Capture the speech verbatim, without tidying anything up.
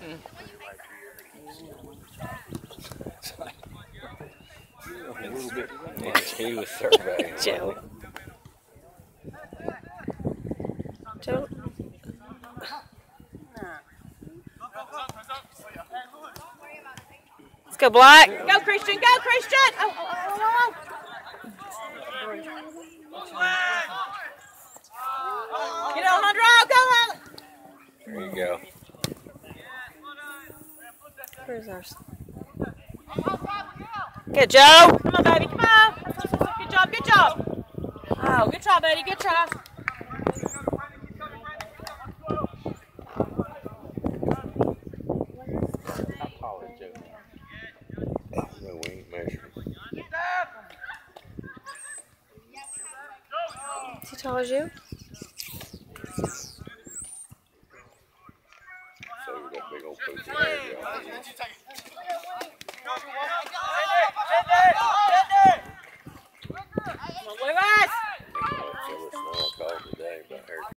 Mm. Yeah, he was surveying. Joe. Joe. Let's go, Black. Go, Christian. Go, Christian. Oh, oh, oh, oh. Get on, Hunter. Go, Hunter. There you go. Where's ours? Good, Joe. Come on, baby. Come on. Good job. Good job. Oh, good try, buddy. Good try. No, we ain't measuring. Is he tall as you? So you got big old piece of hair.